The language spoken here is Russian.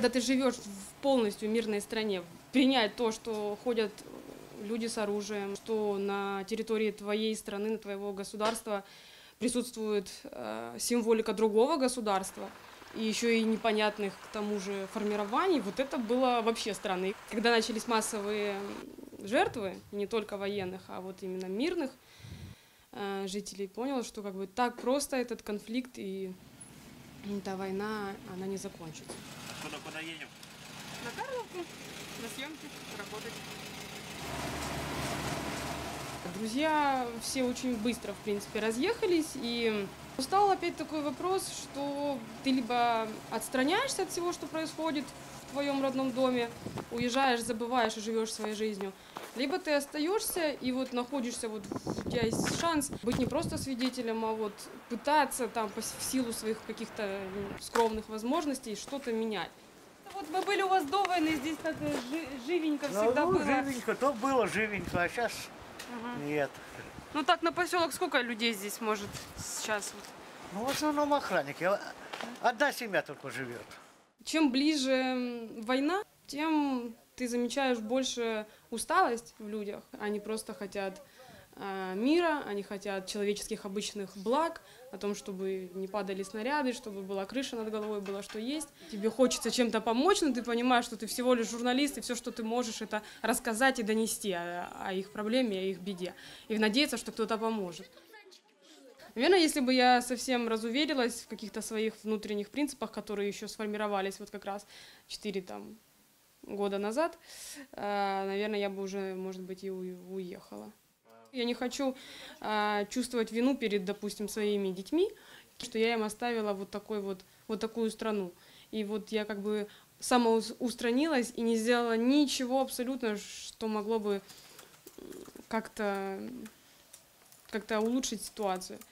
когда ты живешь в полностью мирной стране, принять то, что ходят люди с оружием, что на территории твоей страны, твоего государства присутствует символика другого государства, и еще и непонятных к тому же формирований, вот это было вообще странно. И когда начались массовые жертвы, не только военных, а вот именно мирных жителей, понял, что как бы так просто этот конфликт и эта война, она не закончится. Куда едем? На Карловку, на съемки, работать. Друзья все очень быстро, в принципе, разъехались, и стал опять такой вопрос, что ты либо отстраняешься от всего, что происходит в твоем родном доме, уезжаешь, забываешь и живешь своей жизнью, либо ты остаешься и вот находишься, вот у тебя есть шанс быть не просто свидетелем, а вот пытаться там в силу своих каких-то скромных возможностей что-то менять. Вот мы были у вас до войны, здесь так живенько всегда было. Живенько, то было живенько, а сейчас нет. Ну так, на поселок сколько людей здесь может сейчас? Ну, в основном охранники. Одна семья только живет. Чем ближе война, тем ты замечаешь больше усталость в людях. Они просто хотят мира, они хотят человеческих обычных благ, о том, чтобы не падали снаряды, чтобы была крыша над головой, было что есть. Тебе хочется чем-то помочь, но ты понимаешь, что ты всего лишь журналист, и все, что ты можешь, это рассказать и донести о их проблеме, о их беде. И надеяться, что кто-то поможет. Наверное, если бы я совсем разуверилась в каких-то своих внутренних принципах, которые еще сформировались вот как раз 4 года назад, наверное, я бы уже, может быть, и уехала. Я не хочу чувствовать вину перед, допустим, своими детьми, что я им оставила вот такую страну. И вот я как бы самоустранилась и не сделала ничего абсолютно, что могло бы как-то улучшить ситуацию.